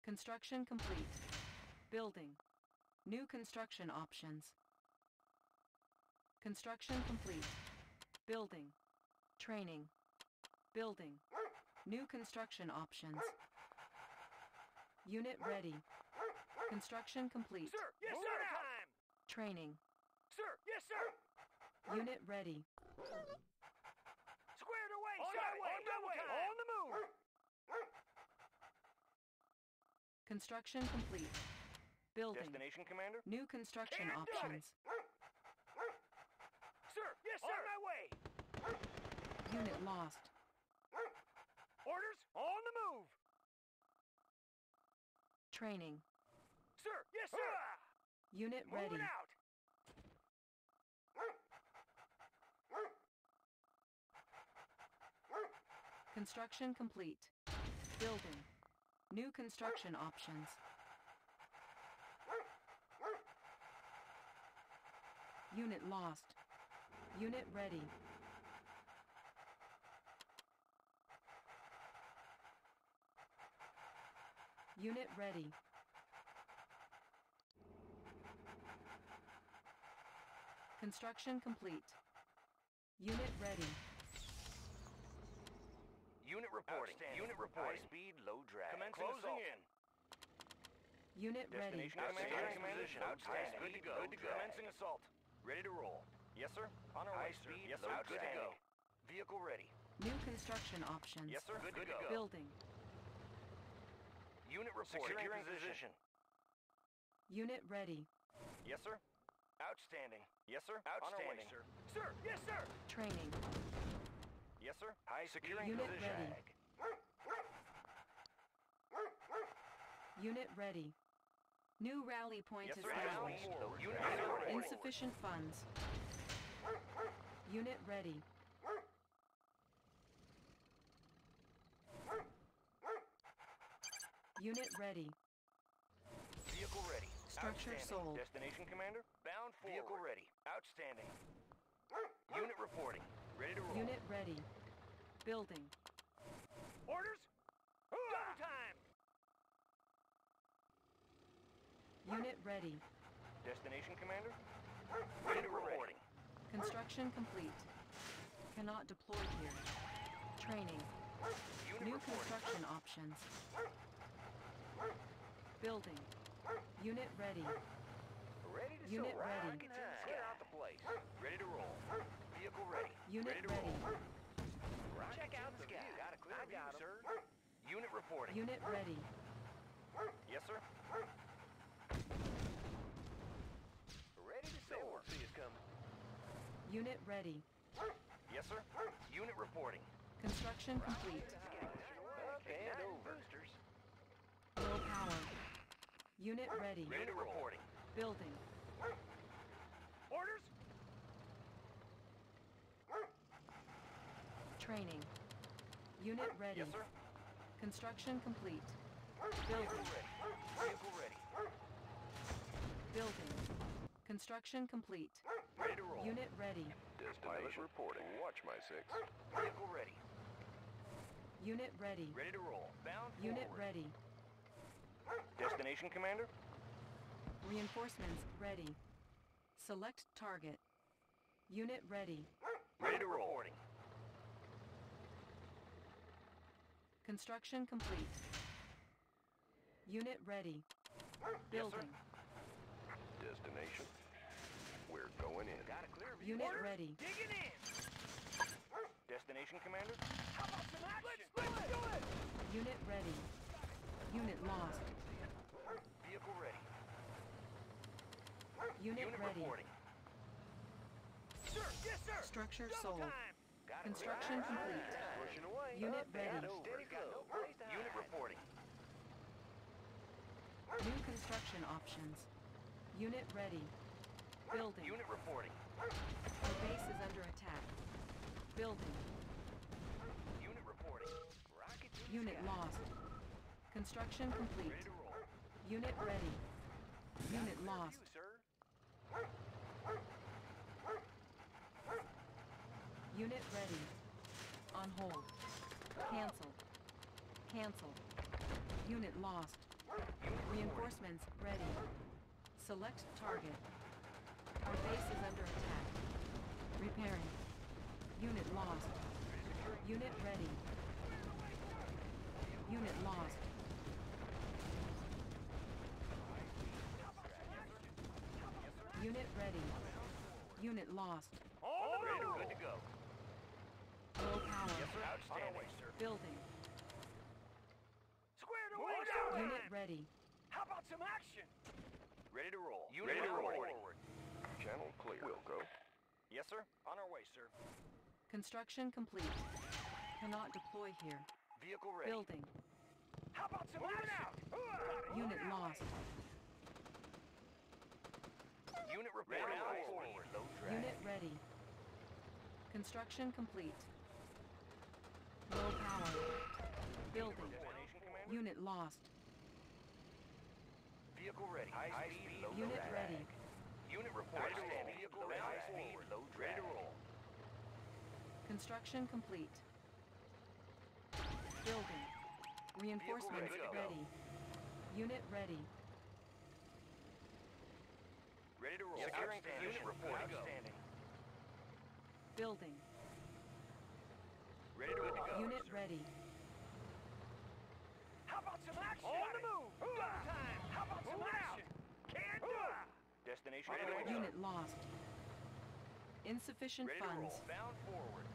Construction complete. Building. New construction options. Construction complete. Building. Training. Building. New construction options. Unit ready. Construction complete. Sir, yes, sir. Time. Training. Sir, yes, sir. Unit ready. Squared away, sir. On the move. Construction complete. Building. Destination, Commander? New construction Can't do options. Sir, yes, sir. On my way. Unit lost. Orders on the move. Training. Sir, yes, sir. Unit ready. Moving out. Construction complete. Building. New construction options. Unit lost. Unit ready. Unit ready. Construction complete. Unit ready. Unit reporting. Unit reporting. High speed, low drag. Commencing Closing assault. in. Unit ready. Destination Outstanding. command position. Outstanding. Good to go. Good to go. Commencing assault. Ready to roll. Yes, sir. On our High way, sir. speed, Yes, low sir. Good to drag. go. Vehicle ready. New construction options. Yes, sir. Good to go. Building. Unit reporting. Securing position. Unit ready. Yes, sir. Outstanding. Yes, sir. Outstanding. On our way, sir. Sir, yes, sir. Training. Yes, sir. High securing Unit position. ready. Unit ready. New rally point Yes, sir. established. Forward. Unit ready. Insufficient funds. Unit ready. Unit ready. Vehicle ready. Structure Outstanding. sold. Destination, Commander? Bound forward. Vehicle ready. Outstanding. Unit reporting. Ready to roll. Unit ready. Building. Orders? Double time! Unit ready. Destination, Commander? Ready to reporting. Construction complete. Cannot deploy here. Training. Unit New reporting. construction options. Building. Unit ready. Ready to Unit soar. ready. Rocket to the sky. Clear out the place. Ready to roll. Vehicle ready. Unit ready to ready. roll. Check out the sky. Got a clear view, sir. Unit reporting. Unit ready. Yes, sir. Ready to soar. See us coming. Unit ready. Yes, sir. Unit reporting. Construction complete. Up and over. Boosters. Low power. Unit ready. Ready to reporting. Building. Orders? Training. Unit ready. Yes, sir. Construction complete. Vehicle Building. ready. Vehicle ready. Building. Construction complete. Ready to roll. Unit ready. Destination reporting. Watch my six. Vehicle ready. Unit ready. Ready to roll. Bound Unit forward. ready. Destination, Commander? Reinforcements ready. Select target. Unit ready. Ready to roll. Reporting. Construction complete. Unit ready. Building. Destination. We're going in. Got a clear view. Unit Orders? ready. Digging in. Destination, Commander? How about some action? Let's do it! Unit ready. Unit lost. Vehicle ready. Unit ready. reporting. Sir, yes, sir. Structure Double sold. time. Got it. Construction complete. Pushing away. Unit Up and ready. over. Steady flow. Unit reporting. New construction options. Unit ready. Building. Unit reporting. Our base is under attack. Building. Unit reporting. Rocket to the Unit sky. lost. Construction complete. Ready to roll. Unit ready. Unit Clear lost. view, sir. Unit ready. On hold. Cancel. Cancel. Unit lost. Reinforcements ready. Select target. Our base is under attack. Repairing. Unit lost. Unit ready. Unit lost. Unit ready. Unit lost. Ready, good to go. Low power. Outstanding, sir. Building. Squared away, sir. Unit ready. How about some action? Ready to roll. Unit reporting. Channel clear. We'll go. Yes, sir. On our way, sir. Construction complete. Cannot deploy here. Vehicle ready. Building. How about some action? Unit lost. Unit reporting. Forward. Low drag. Unit ready. Construction complete. Low power. Building. Destination, Commander. Unit lost. Vehicle ready. High speed, low Unit drag. ready. Unit reporting. Vehicle ready. High speed, low drag. Ready to roll. Construction complete. Building. Reinforcements ready to go. ready. Unit ready. Ready to roll. Securing unit reporting. Outstanding. Building. Ready to roll. Unit ready. How about some action? On the move. Time. How about some action? Can do it. Destination ready to go. Unit lost. Insufficient Ready to funds. roll. Bound forward.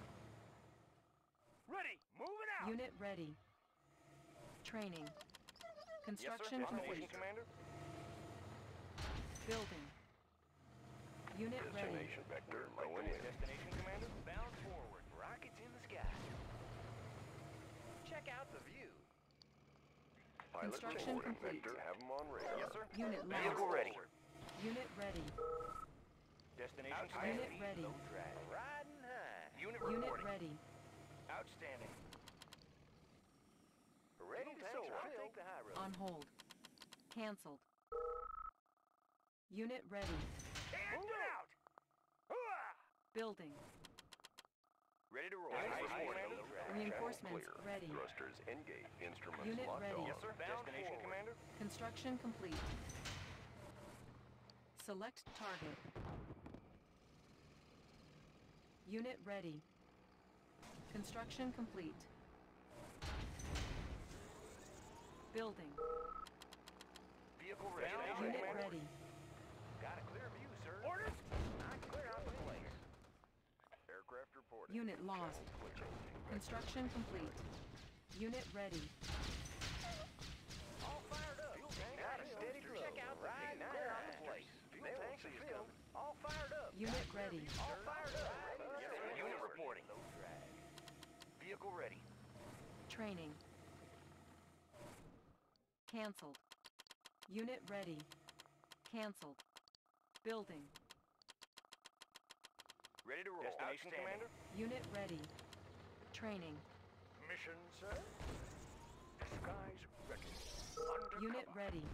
Ready. Moving out. Unit ready. Training. Construction yes, sir. complete. Destination, Commander. Building. Unit ready. Destination vector going in. Destination, Commander. Bound forward. Rockets in the sky. Check out the view. Pilot Construction reporting. complete. Vector, have them on radar. Yes, sir. Unit Vehicle lost. ready. Unit ready. Destination, Unit ready. Low drag. Riding high. Unit Unit reporting. ready. Outstanding. Ready to soar. I'll take the high road. On hold. Cancelled. Unit ready. Move it out. Hooah! Building. Ready to roll. High speed, low drag. Reinforcements Clear. ready. Thrusters engaged. Instruments Unit locked ready. on. Yes, sir. Destination, Commander. Construction complete. Select target. Unit ready. Construction complete. Building. Vehicle ready. Unit ready. Got a clear view, sir. Orders. I clear out the place. Aircraft reporting. Unit lost. Construction complete. Unit ready. All fired up. Got a steady glow. Check out the right now. Clear out the place. Fuel tanks are filled. All fired up. Unit ready. All fired up. Unit reporting. Vehicle ready. Training. Cancelled. Unit ready. Cancelled. Building. Ready to roll. Destination, Commander. Unit ready. Training. Mission, sir. Disguise ready. Unit ready.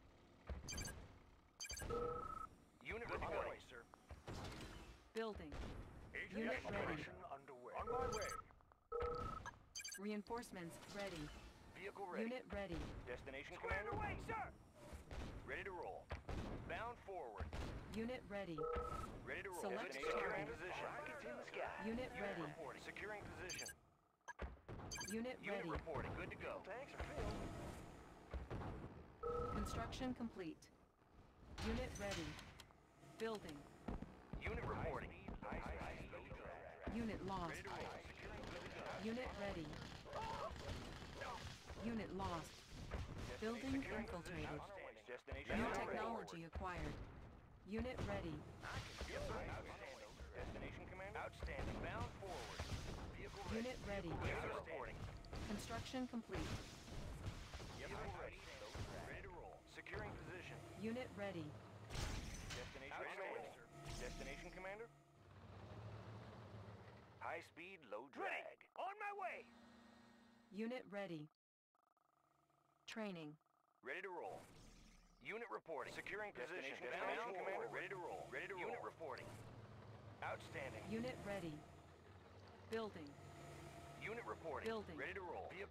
Unit reporting, sir. Building. Unit ready. Underway. On my way. Reinforcements ready. Vehicle ready. Unit ready. Destination, Commander. Away, sir. Ready to roll. Bound forward. Unit ready. Ready to roll. Select Securing target. position. Rockets in the sky. Unit ready. Reporting. Securing position. Unit Unit ready. reporting. Good to go. Tanks are filled. Construction complete. Unit ready. Building. Unit reporting. High speed, low drag. Unit lost. Ready to roll. Securing good to go. Unit ready. Unit lost. Building Securing infiltrated. position. Destination. New ready. technology acquired. Unit ready. Yes, sir. Outstanding. Destination, Commander. Outstanding. Bound forward. Vehicle ready. Unit ready. Unit reporting. Construction complete. Vehicle ready. Ready to roll. Securing position. Unit ready. Destination. Outstanding. Destination, Commander. High speed, low drag. On my way. Unit ready. Training. Ready to roll. Unit reporting. Securing position. Destination, Commander. Ready to roll. Ready to roll. Unit reporting. Outstanding. Unit ready. Building. Unit reporting. Building. Ready to roll.